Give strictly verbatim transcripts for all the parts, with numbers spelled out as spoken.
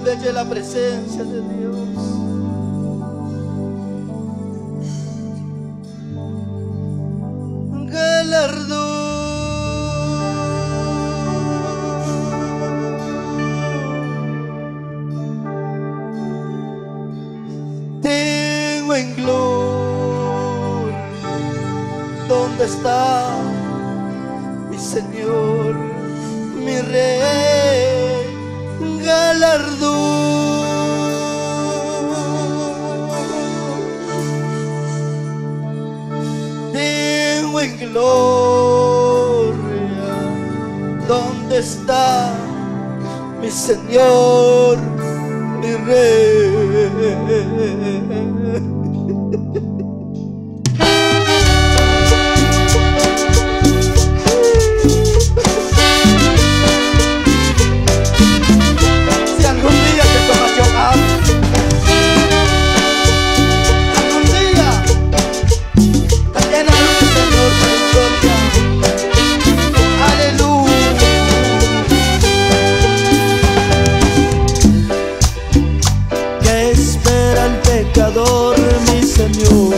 Envuélvete la presencia de Dios. Galardón tengo en gloria. ¿Dónde está mi Señor, mi Rey? Galardón tengo en gloria. ¿Dónde está mi Señor, mi Rey? Mi Señor,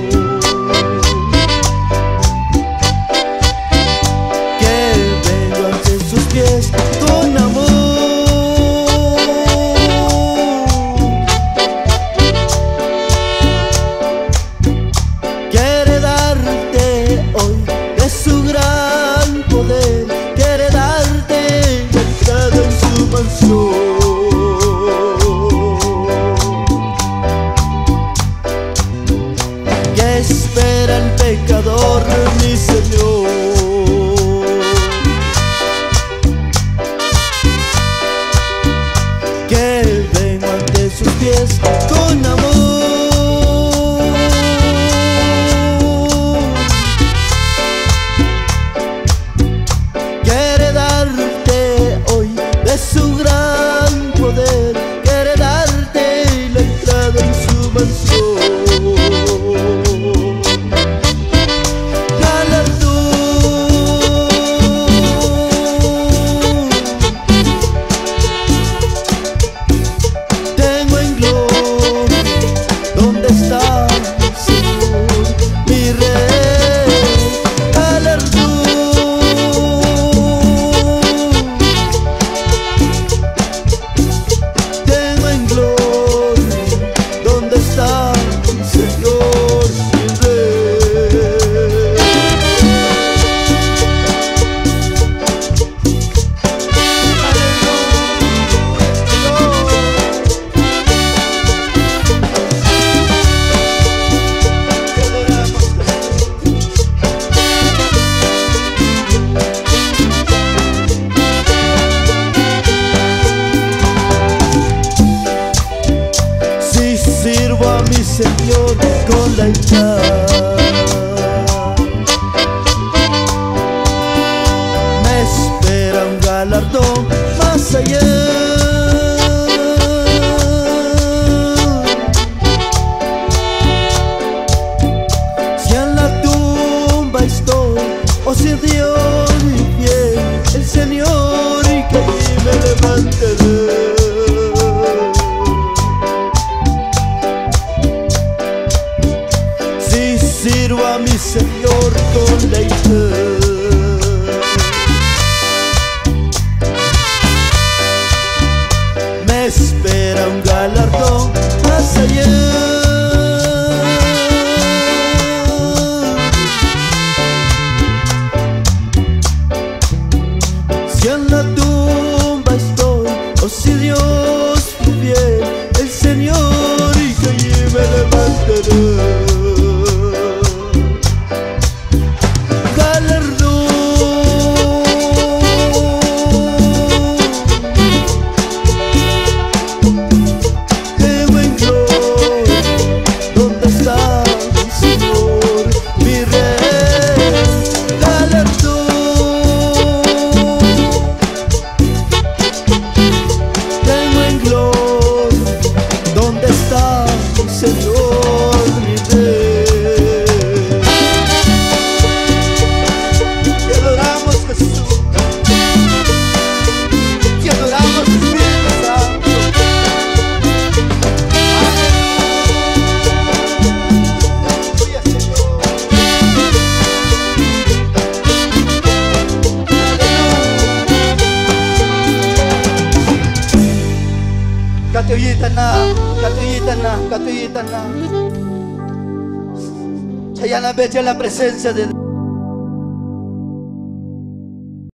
que vengo ante sus pies con amor. Quiere darte hoy de su gran poder, quiere darte la entrada en su mansión. Espera el pecador, mi Señor, que vengo ante sus pies con amor. Quiere darte hoy de su gran poder, quiere darte la entrada en su mansión. Sirvo a mi Señor con la hinchada, me espera un galardón más allá. Si en la tumba estoy, o si Dios mi bien, el Señor, y que allí me levantaré. Sirvo a mi Señor con lealtad, me espera un galardón más allá. Si en la tumba estoy, o si Dios mi bien, el Señor, y que allí me levantaré. Tengo Katuyitan na, katuyitan na, katuyitan na. Chayana becha la presencia de